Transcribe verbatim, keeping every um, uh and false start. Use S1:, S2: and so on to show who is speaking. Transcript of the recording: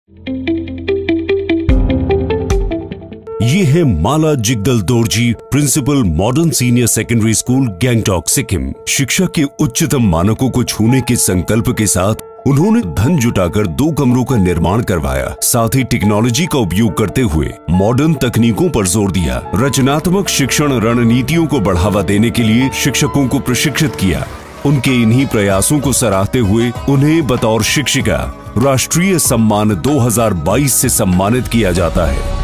S1: ये है Mala Jigdal Dorji, principal modern senior secondary school, Gangtok, Sikkim. शिक्षा के उच्चतम मानकों को छूने के संकल्प के साथ उन्होंने धन जुटाकर दो कमरों का निर्माण करवाया। साथ ही टेक्नोलॉजी का उपयोग करते हुए मॉडर्न तकनीकों पर जोर दिया। रचनात्मक शिक्षण रणनीतियों को बढ़ावा देने के लिए शिक्षकों को प्रशिक्षित किया। उनके इन्हीं प्रयासों को सराहते हुए उन्हें बतौर शिक्षिका राष्ट्रीय सम्मान दो हज़ार बाईस से सम्मानित किया जाता है।